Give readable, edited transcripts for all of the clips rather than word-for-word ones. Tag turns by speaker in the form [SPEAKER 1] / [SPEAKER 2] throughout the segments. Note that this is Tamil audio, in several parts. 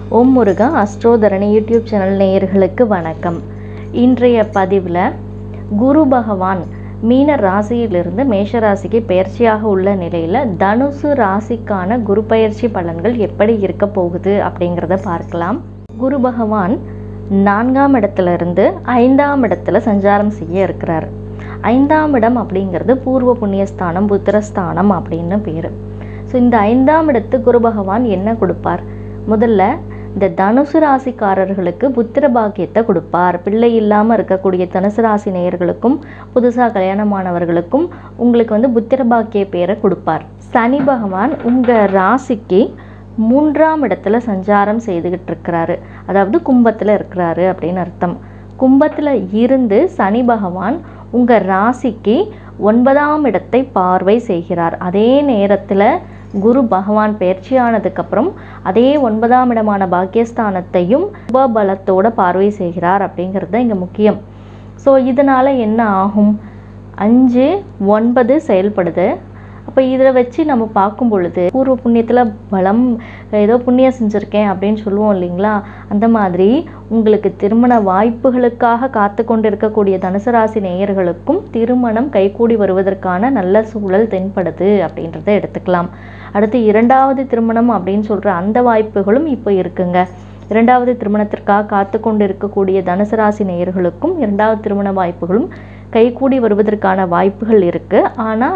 [SPEAKER 1] ஓம் முருகா அஸ்ட்ரோதரணி யூடியூப் சேனல் நேயர்களுக்கு வணக்கம். இன்றைய பதிவில் குரு பகவான் மீன ராசியிலிருந்து மேஷ ராசிக்கு பயிற்சியாக உள்ள நிலையில் தனுசு ராசிக்கான குரு பயிற்சி பலன்கள் எப்படி இருக்க போகுது அப்படிங்கிறத பார்க்கலாம். குரு பகவான் 4ஆம் இடத்திலிருந்து 5ஆம் இடத்துல சஞ்சாரம் செய்ய இருக்கிறார். 5ஆம் இடம் அப்படிங்கிறது பூர்வ புண்ணியஸ்தானம், புத்திரஸ்தானம் அப்படின்னு பேர். ஸோ இந்த 5ஆம் இடத்து குரு பகவான் என்ன கொடுப்பார்? முதல்ல இந்த தனுசு ராசிக்காரர்களுக்கு புத்திர பாக்கியத்தை கொடுப்பார். பிள்ளை இல்லாமல் இருக்கக்கூடிய தனுசு ராசி நேயர்களுக்கும் புதுசாக கல்யாணமானவர்களுக்கும் உங்களுக்கு புத்திர பாக்கிய பேரை கொடுப்பார். சனி பகவான் உங்கள் ராசிக்கு 3ஆம் இடத்துல சஞ்சாரம் செய்துக்கிட்டு இருக்கிறாரு, அதாவது கும்பத்தில் இருக்கிறாரு அப்படின்னு அர்த்தம். கும்பத்தில் இருந்து சனி பகவான் உங்கள் ராசிக்கு 9ஆம் இடத்தை பார்வை செய்கிறார். அதே நேரத்தில் குரு பகவான் பயிற்சியானதுக்கப்புறம் அதே 9ஆம் இடமான பாக்கியஸ்தானத்தையும் உபபலத்தோட பார்வை செய்கிறார் அப்படிங்கிறது இங்கே முக்கியம். ஸோ இதனால் என்ன ஆகும்? 5, 9 செயல்படுது. அப்போ இதில் வச்சு நம்ம பார்க்கும் பொழுது பூர்வ புண்ணியத்தில் பலம், ஏதோ புண்ணியம் செஞ்சுருக்கேன் அப்படின்னு சொல்லுவோம் இல்லைங்களா, அந்த மாதிரி உங்களுக்கு திருமண வாய்ப்புகளுக்காக காத்து கொண்டு இருக்கக்கூடிய தனுசு ராசி நேயர்களுக்கும் திருமணம் கைகூடி வருவதற்கான நல்ல சூழல் தென்படுது அப்படின்றத எடுத்துக்கலாம். அடுத்து 2வது திருமணம் அப்படின்னு சொல்கிற அந்த வாய்ப்புகளும் இப்போ இருக்குங்க. 2வது திருமணத்திற்காக காத்து கொண்டு இருக்கக்கூடிய தனுசு ராசி நேயர்களுக்கும் 2வது திருமண வாய்ப்புகளும் கைகூடி வருவதற்கான வாய்ப்புகள் இருக்குது. ஆனால்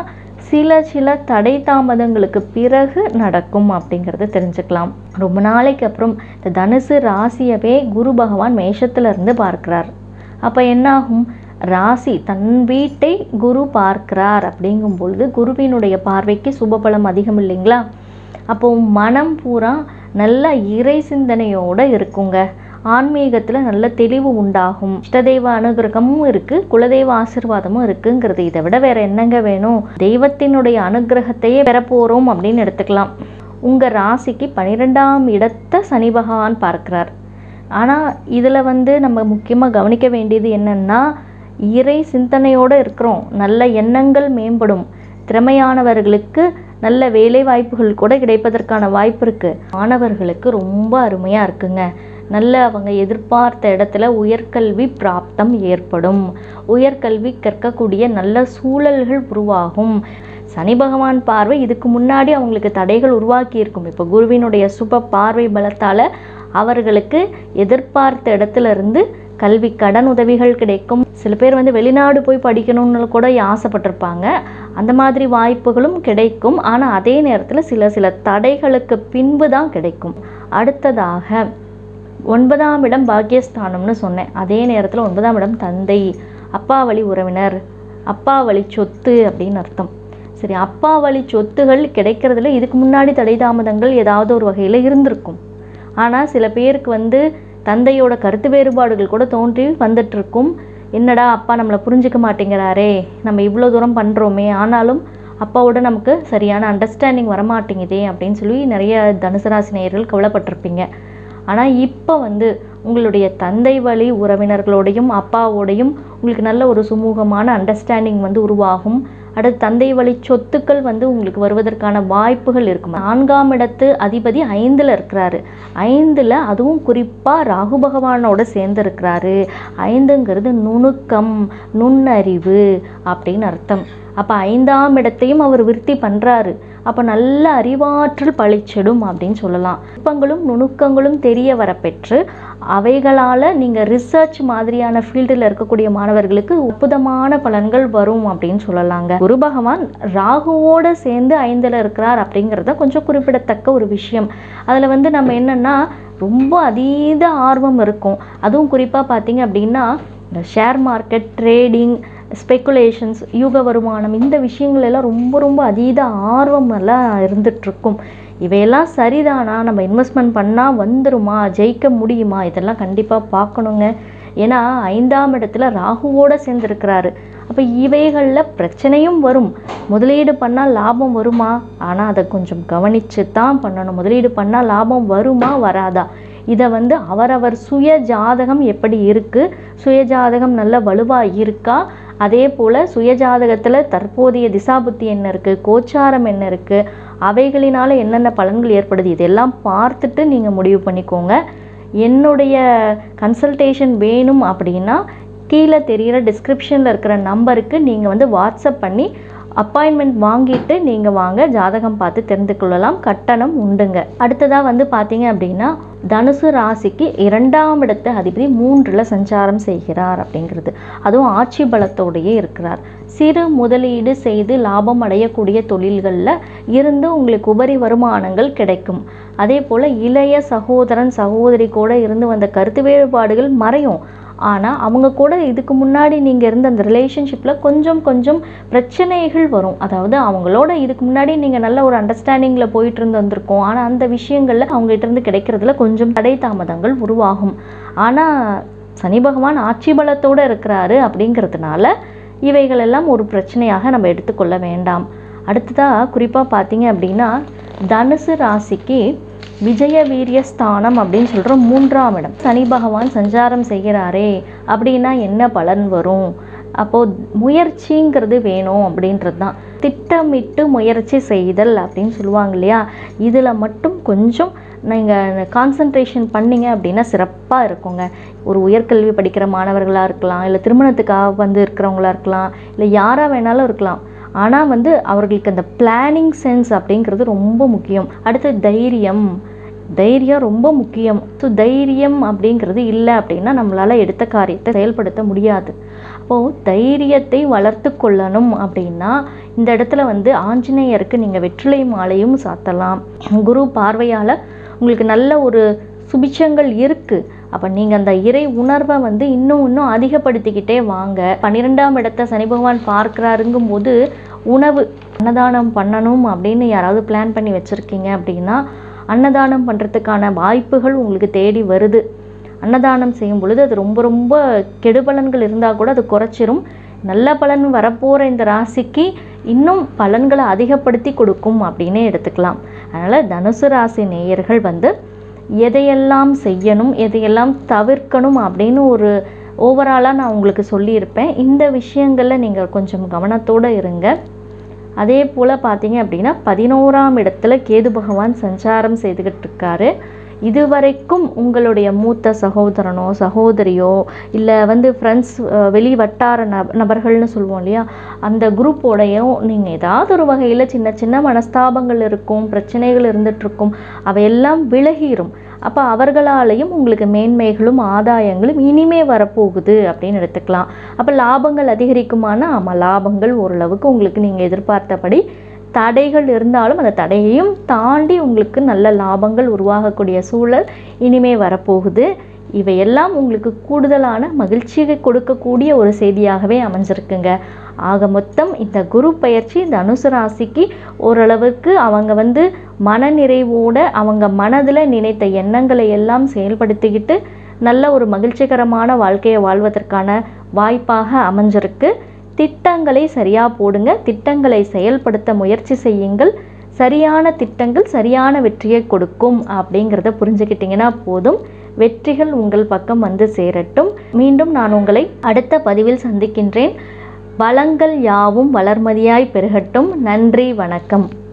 [SPEAKER 1] சில தடை தாமதங்களுக்கு பிறகு நடக்கும் அப்படிங்கிறத தெரிஞ்சுக்கலாம். ரொம்ப நாளைக்கு அப்புறம் இந்த தனுசு ராசியவே குரு பகவான் மேஷத்திலிருந்து பார்க்கிறார். அப்போ என்னாகும்? ராசி தன் வீட்டை குரு பார்க்கிறார். அப்படிங்கும் பொழுது குருவினுடைய பார்வைக்கு சுபபலம் அதிகம் இல்லைங்களா? அப்போ மனம் பூரா நல்ல இறை சிந்தனையோடு இருக்குங்க. ஆன்மீகத்தில் நல்ல தெளிவு உண்டாகும். இஷ்டதெய்வ அனுகிரகமும் இருக்குது, குலதெய்வ ஆசீர்வாதமும் இருக்குங்கிறது. இதை விட வேற என்னங்க வேணும்? தெய்வத்தினுடைய அனுகிரகத்தையே பெறப்போகிறோம் அப்படின்னு எடுத்துக்கலாம். உங்கள் ராசிக்கு 12ஆம் இடத்தை சனி பகவான் பார்க்கிறார். ஆனால் இதில் நம்ம முக்கியமாக கவனிக்க வேண்டியது என்னென்னா, இறை சிந்தனையோடு இருக்கிறோம், நல்ல எண்ணங்கள் மேம்படும், திறமையானவர்களுக்கு நல்ல வேலை வாய்ப்புகள் கூட கிடைப்பதற்கான வாய்ப்பு இருக்குது. மாணவர்களுக்கு ரொம்ப அருமையாக இருக்குங்க. நல்ல அவங்க எதிர்பார்த்த இடத்துல உயர்கல்வி பிராப்தம் ஏற்படும். உயர்கல்வி கற்கக்கூடிய நல்ல சூழல்கள் உருவாகும். சனி பகவான் பார்வை இதுக்கு முன்னாடி அவங்களுக்கு தடைகள் உருவாக்கி இருக்கும். இப்போ குருவினுடைய சுப பார்வை பலத்தால் அவர்களுக்கு எதிர்பார்த்த இடத்துல இருந்து கல்வி கடன் உதவிகள் கிடைக்கும். சில பேர் வெளிநாடு போய் படிக்கணும்னு கூட ஆசைப்பட்டிருப்பாங்க. அந்த மாதிரி வாய்ப்புகளும் கிடைக்கும். ஆனால் அதே நேரத்தில் சில தடைகளுக்கு பின்பு தான் கிடைக்கும். அடுத்ததாக 9ஆம் இடம் பாக்கியஸ்தானம்னு சொன்னேன். அதே நேரத்தில் 9ஆம் இடம் தந்தை, அப்பா வழி உறவினர், அப்பா வழி சொத்து அப்படின்னு அர்த்தம். சரி, அப்பா வழி சொத்துகள் கிடைக்கிறதுல இதுக்கு முன்னாடி தடை தாமதங்கள் ஏதாவது ஒரு வகையில் இருந்திருக்கும். ஆனால் சில பேருக்கு தந்தையோட கருத்து வேறுபாடுகள் கூட தோன்றி வந்துட்டுருக்கும். என்னடா அப்பா நம்மளை புரிஞ்சிக்க மாட்டேங்கிறாரே, நம்ம இவ்வளோ தூரம் பண்ணுறோமே, ஆனாலும் அப்பாவோட நமக்கு சரியான அண்டர்ஸ்டாண்டிங் வரமாட்டேங்குதே அப்படின்னு சொல்லி நிறைய தனுசு ராசி நேயர்கள் கவலைப்பட்டிருப்பீங்க. ஆனால் இப்போ உங்களுடைய தந்தை வழி உறவினர்களோடையும் அப்பாவோடையும் உங்களுக்கு நல்ல ஒரு சுமூகமான அண்டர்ஸ்டாண்டிங் உருவாகும். அடுத்து தந்தை வழி சொத்துக்கள் உங்களுக்கு வருவதற்கான வாய்ப்புகள் இருக்கும். 4ஆம் இடத்து அதிபதி 5ல் இருக்கிறாரு. 5ல் அதுவும் குறிப்பாக ராகு பகவானோட சேர்ந்து இருக்கிறாரு. 5ங்கிறது நுணுக்கம், நுண்ணறிவு அப்படின்னு அர்த்தம். அப்போ 5ஆம் இடத்தையும் அவர் விருத்தி பண்ணுறாரு. அப்போ நல்ல அறிவாற்றல் பழிச்சிடும் அப்படின்னு சொல்லலாம். நுட்பங்களும் நுணுக்கங்களும் தெரிய வரப்பெற்று அவைகளால் நீங்கள் ரிசர்ச் மாதிரியான ஃபீல்டில் இருக்கக்கூடிய மாணவர்களுக்கு அற்புதமான பலன்கள் வரும் அப்படின்னு சொல்லலாங்க. குரு பகவான் ராகுவோடு சேர்ந்து 5ல் இருக்கிறார் அப்படிங்கிறத கொஞ்சம் குறிப்பிடத்தக்க ஒரு விஷயம். அதில் நம்ம என்னென்னா ரொம்ப அதீத ஆர்வம் இருக்கும். அதுவும் குறிப்பாக பார்த்தீங்க அப்படின்னா இந்த ஷேர் மார்க்கெட், ட்ரேடிங், ஸ்பெக்குலேஷன்ஸ், யூக வருமானம், இந்த விஷயங்கள் எல்லாம் ரொம்ப அதீத ஆர்வம் எல்லாம் இருந்துகிட்ருக்கும். இவையெல்லாம் சரிதானா? நம்ம இன்வெஸ்ட்மெண்ட் பண்ணால் வந்துருமா? ஜெயிக்க முடியுமா? இதெல்லாம் கண்டிப்பாக பார்க்கணுங்க. ஏன்னா 5ஆம் இடத்துல ராகுவோடு சேர்ந்துருக்கிறாரு. அப்போ இவைகளில் பிரச்சனையும் வரும். முதலீடு பண்ணால் லாபம் வருமா? ஆனால் அதை கொஞ்சம் கவனித்து தான் பண்ணணும். முதலீடு பண்ணால் லாபம் வருமா வராதா? இதை அவரவர் சுய ஜாதகம் எப்படி இருக்குது, சுய ஜாதகம் நல்ல வலுவாக இருக்கா, அதே போல் சுயஜாதகத்தில் தற்போதைய திசாபுத்தி என்ன இருக்குது, கோச்சாரம் என்ன இருக்குது, அவைகளினால் என்னென்ன பலன்கள் ஏற்படுது, இதெல்லாம் பார்த்துட்டு நீங்கள் முடிவு பண்ணிக்கோங்க. என்னுடைய கன்சல்டேஷன் வேணும் அப்படின்னா கீழே தெரிகிற டிஸ்கிரிப்ஷனில் இருக்கிற நம்பருக்கு நீங்கள் வந்து வாட்ஸ்அப் பண்ணி அப்பாயின்மெண்ட் வாங்கிட்டு நீங்கள் வாங்க, ஜாதகம் பார்த்து தெரிந்து கொள்ளலாம். கட்டணம் உண்டுங்க. அடுத்ததாக வந்து பார்த்தீங்க அப்படின்னா தனுசு ராசிக்கு 2ஆம் இடத்து அதிபதி 3ல் சஞ்சாரம் செய்கிறார் அப்படிங்கிறது, அதுவும் ஆட்சி பலத்தோடையே இருக்கிறார். சிறு முதலீடு செய்து லாபம் அடையக்கூடிய தொழில்களில் இருந்து உங்களுக்கு உபரி வருமானங்கள் கிடைக்கும். அதே போல் இளைய சகோதரன் சகோதரி கூட இருந்து வந்த கருத்து வேறுபாடுகள் மறையும். ஆனால் அவங்க கூட இதுக்கு முன்னாடி நீங்கள் இருந்த அந்த ரிலேஷன்ஷிப்பில் கொஞ்சம் பிரச்சனைகள் வரும். அதாவது அவங்களோட இதுக்கு முன்னாடி நீங்கள் நல்ல ஒரு அண்டர்ஸ்டாண்டிங்கில் போயிட்டு வந்திருக்கோம். ஆனால் அந்த விஷயங்களில் அவங்ககிட்ட இருந்து கிடைக்கிறதுல கொஞ்சம் தடை தாமதங்கள் உருவாகும். ஆனால் சனி பகவான் ஆட்சி பலத்தோடு இருக்கிறாரு அப்படிங்கிறதுனால இவைகளெல்லாம் ஒரு பிரச்சனையாக நம்ம எடுத்துக்கொள்ள வேண்டாம். அடுத்ததாக குறிப்பாக பார்த்தீங்க அப்படின்னா தனுசு ராசிக்கு விஜய வீரிய ஸ்தானம் அப்படின்னு சொல்கிற 3ஆம் இடம் சனி பகவான் சஞ்சாரம் செய்கிறாரே அப்படின்னா என்ன பலன் வரும்? அப்போது முயற்சிங்கிறது வேணும் அப்படின்றது தான். திட்டமிட்டு முயற்சி செய்தல் அப்படின்னு சொல்லுவாங்க இல்லையா, இதில் மட்டும் கொஞ்சம் நீங்கள் கான்சன்ட்ரேஷன் பண்ணிங்க அப்படின்னா சிறப்பாக இருக்குங்க. ஒரு உயர்கல்வி படிக்கிற மாணவர்களாக இருக்கலாம், இல்லை திருமணத்துக்காக வந்து இருக்கிறவங்களா இருக்கலாம், இல்லை யாராக வேணாலும் இருக்கலாம். ஆனால் வந்து அவர்களுக்கு அந்த பிளானிங் சென்ஸ் அப்படிங்கிறது ரொம்ப முக்கியம். அடுத்து தைரியம் ரொம்ப முக்கியம். ஸோ தைரியம் அப்படிங்கிறது இல்லை அப்படின்னா நம்மளால் எடுத்த காரியத்தை செயல்படுத்த முடியாது. அப்போது தைரியத்தை வளர்த்து கொள்ளணும் அப்படின்னா இந்த இடத்துல வந்து ஆஞ்சநேயருக்கு நீங்கள் வெற்றிலை மாலையும் சாத்தலாம். குரு பார்வையால் உங்களுக்கு நல்ல ஒரு சுபிட்சங்கள் இருக்குது. அப்போ நீங்கள் அந்த இறை உணர்வை வந்து இன்னும் அதிகப்படுத்திக்கிட்டே வாங்க. 12ஆம் இடத்தை சனி பகவான் பார்க்குறாருங்கும் போது உணவு அன்னதானம் பண்ணணும் அப்படின்னு யாராவது பிளான் பண்ணி வச்சுருக்கீங்க அப்படின்னா அன்னதானம் பண்ணுறதுக்கான வாய்ப்புகள் உங்களுக்கு தேடி வருது. அன்னதானம் செய்யும் பொழுது அது ரொம்ப கெடுபலன்கள் இருந்தால் கூட அது குறைச்சிரும். நல்ல பலன் வரப்போகிற இந்த ராசிக்கு இன்னும் பலன்களை அதிகப்படுத்தி கொடுக்கும் அப்படின்னே எடுத்துக்கலாம். அதனால் தனுசு ராசி நேயர்கள் வந்து எதையெல்லாம் செய்யணும், எதையெல்லாம் தவிர்க்கணும் அப்படின்னு ஒரு ஓவராலாக நான் உங்களுக்கு சொல்லியிருப்பேன். இந்த விஷயங்களில் நீங்கள் கொஞ்சம் கவனத்தோடு இருங்க. அதே போல் பார்த்தீங்க அப்படின்னா 11ஆம் இடத்துல கேது பகவான் சஞ்சாரம் செய்துக்கிட்டு இருக்காரு. இதுவரைக்கும் உங்களுடைய மூத்த சகோதரனோ சகோதரியோ இல்லை வந்து ஃப்ரெண்ட்ஸ் வெளி வட்டார நபர்கள்னு சொல்லுவோம் இல்லையா, அந்த குரூப்போடையும் நீங்கள் ஏதாவது ஒரு வகையில் சின்ன மனஸ்தாபங்கள் இருக்கும், பிரச்சனைகள் இருந்துகிட்ருக்கும், அவையெல்லாம் விலகிரும். அப்போ அவர்களாலையும் உங்களுக்கு மேன்மைகளும் ஆதாயங்களும் இனிமே வரப்போகுது அப்படின்னு எடுத்துக்கலாம். அப்போ லாபங்கள் அதிகரிக்குமானா ஆமாம், லாபங்கள் ஓரளவுக்கு உங்களுக்கு நீங்கள் எதிர்பார்த்தபடி தடைகள் இருந்தாலும் அந்த தடையையும் தாண்டி உங்களுக்கு நல்ல லாபங்கள் உருவாகக்கூடிய சூழல் இனிமே வரப்போகுது. இவையெல்லாம் உங்களுக்கு கூடுதலான மகிழ்ச்சியை கொடுக்கக்கூடிய ஒரு செய்தியாகவே அமைஞ்சிருக்குங்க. ஆக மொத்தம் இந்த குரு பயிற்சி தனுசு ராசிக்கு ஓரளவுக்கு அவங்க வந்து மனநிறைவோடு அவங்க மனதில் நினைத்த எண்ணங்களை எல்லாம் செயல்படுத்திக்கிட்டு நல்ல ஒரு மகிழ்ச்சிகரமான வாழ்க்கையை வாழ்வதற்கான வாய்ப்பாக அமைஞ்சிருக்கு. திட்டங்களை சரியாக போடுங்க, திட்டங்களை செயல்படுத்த முயற்சி செய்யுங்கள். சரியான திட்டங்கள் சரியான வெற்றியை கொடுக்கும் அப்படிங்கிறத புரிஞ்சுக்கிட்டிங்கன்னா போதும். வெற்றிகள் உங்கள் பக்கம் வந்து சேரட்டும். மீண்டும் நான் உங்களை அடுத்த பதிவில் சந்திக்கின்றேன். வளங்கள் யாவும் வளர்மதியாய் பெருகட்டும். நன்றி, வணக்கம்.